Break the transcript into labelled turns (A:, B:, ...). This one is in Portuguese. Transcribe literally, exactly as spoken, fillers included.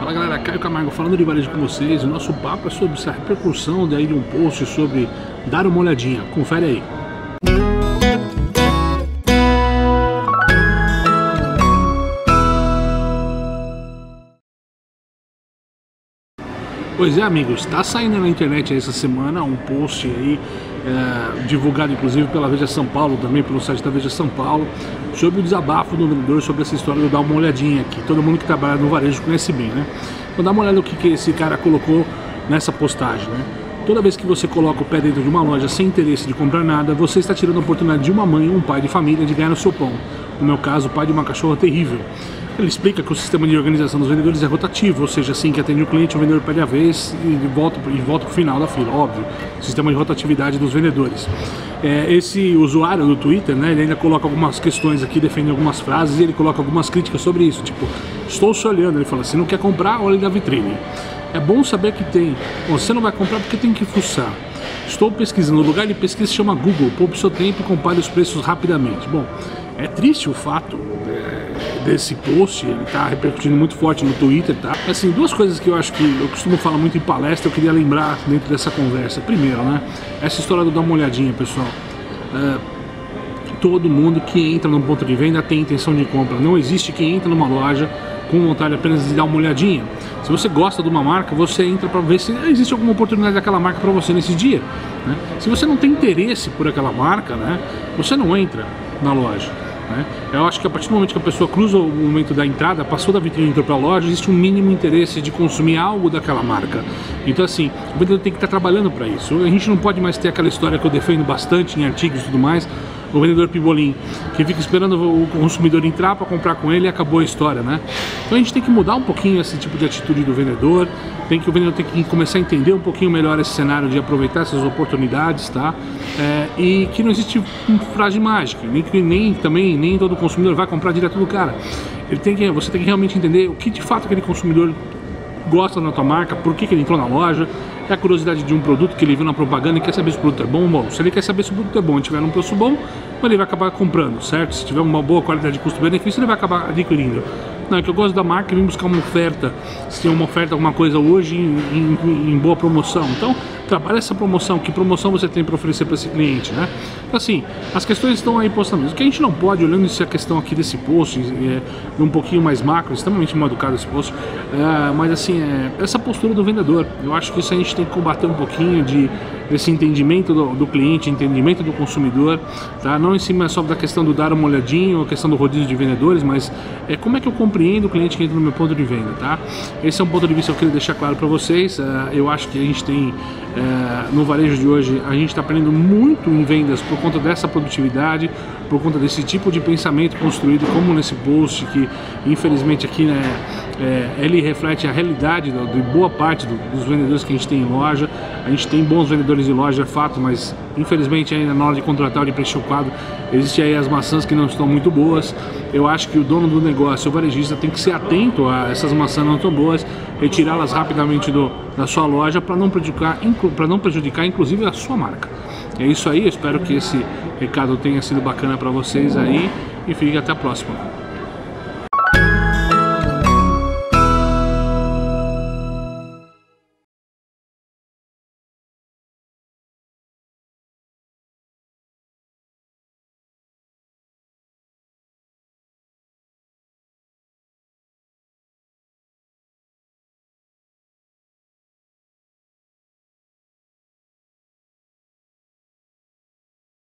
A: Fala galera, Caio Camargo falando de varejo com vocês. O nosso papo é sobre essa repercussão daí de um post sobre dar uma olhadinha. Confere aí. Pois é, amigos, está saindo na internet essa semana um post aí, é, divulgado inclusive pela Veja São Paulo, também pelo site da Veja São Paulo, sobre o desabafo do vendedor sobre essa história de dar uma olhadinha aqui. Todo mundo que trabalha no varejo conhece bem, né? Então dá uma olhada no que, que esse cara colocou nessa postagem, né? Toda vez que você coloca o pé dentro de uma loja sem interesse de comprar nada, você está tirando a oportunidade de uma mãe ou um pai de família de ganhar o seu pão. No meu caso, o pai de uma cachorra terrível. Ele explica que o sistema de organização dos vendedores é rotativo, ou seja, assim que atende o cliente, o vendedor pede a vez e volta, e volta para o final da fila, óbvio. Sistema de rotatividade dos vendedores. É, esse usuário do Twitter, né, ele ainda coloca algumas questões aqui, defende algumas frases e ele coloca algumas críticas sobre isso, tipo, estou só olhando, ele fala, se não quer comprar, olhe na vitrine. É bom saber que tem. Bom, você não vai comprar porque tem que fuçar. Estou pesquisando, o lugar de pesquisa se chama Google, poupe seu tempo e compare os preços rapidamente. Bom, é triste o fato é, desse post, ele está repercutindo muito forte no Twitter, tá? Assim, duas coisas que eu acho que eu costumo falar muito em palestra, eu queria lembrar dentro dessa conversa. Primeiro, né, essa história do dar uma olhadinha, pessoal. É, todo mundo que entra num ponto de venda tem intenção de compra. Não existe quem entra numa loja com vontade apenas de dar uma olhadinha. Se você gosta de uma marca, você entra para ver se existe alguma oportunidade daquela marca para você nesse dia, né? Se você não tem interesse por aquela marca, né, você não entra na loja, né? Eu acho que a partir do momento que a pessoa cruza o momento da entrada, passou da vitrine e entrou para a loja, existe um mínimo interesse de consumir algo daquela marca. Então assim, o vendedor tem que estar trabalhando para isso. A gente não pode mais ter aquela história que eu defendo bastante em artigos e tudo mais, o vendedor pibolim, que fica esperando o consumidor entrar para comprar com ele e acabou a história, né? Então a gente tem que mudar um pouquinho esse tipo de atitude do vendedor, tem que o vendedor tem que começar a entender um pouquinho melhor esse cenário de aproveitar essas oportunidades, tá? É, e que não existe frase mágica, nem que nem também nem todo consumidor vai comprar direto do cara. Ele tem que, você tem que realmente entender o que de fato aquele consumidor gosta da tua marca, por que, que ele entrou na loja, é a curiosidade de um produto que ele viu na propaganda e quer saber se o produto é bom ou bom. Se ele quer saber se o produto é bom e tiver um preço bom, ele vai acabar comprando, certo? Se tiver uma boa qualidade de custo-benefício, ele vai acabar adquirindo. Não, é que eu gosto da marca e vim buscar uma oferta, se tem uma oferta, alguma coisa hoje em, em, em boa promoção. Então, trabalha essa promoção, que promoção você tem para oferecer para esse cliente, né? Então, assim, as questões estão aí postadas. O que a gente não pode, olhando essa questão aqui desse post, é, um pouquinho mais macro, extremamente mal educado esse post, é, mas assim, é, essa postura do vendedor, eu acho que isso a gente tem que combater um pouquinho de, desse entendimento do, do cliente, entendimento do consumidor, tá? Não em cima só da questão do dar uma olhadinha, ou a questão do rodízio de vendedores, mas é como é que eu compreendo o cliente que entra no meu ponto de venda, tá? Esse é um ponto de vista que eu queria deixar claro para vocês. É, eu acho que a gente tem, é, no varejo de hoje, a gente está aprendendo muito em vendas por conta dessa produtividade, por conta desse tipo de pensamento construído, como nesse post, que infelizmente aqui, né, é, ele reflete a realidade do, de boa parte do, dos vendedores que a gente tem em loja. A gente tem bons vendedores em loja, é fato, mas infelizmente ainda na hora de contratar ou de preencher o quadro, existem aí as maçãs que não estão muito boas. Eu acho que o dono do negócio, o varejista, tem que ser atento a essas maçãs não tão boas, retirá-las rapidamente do, da sua loja para não prejudicar, para não prejudicar inclusive a sua marca. É isso aí, eu espero que esse recado tenha sido bacana para vocês aí e fique até a próxima.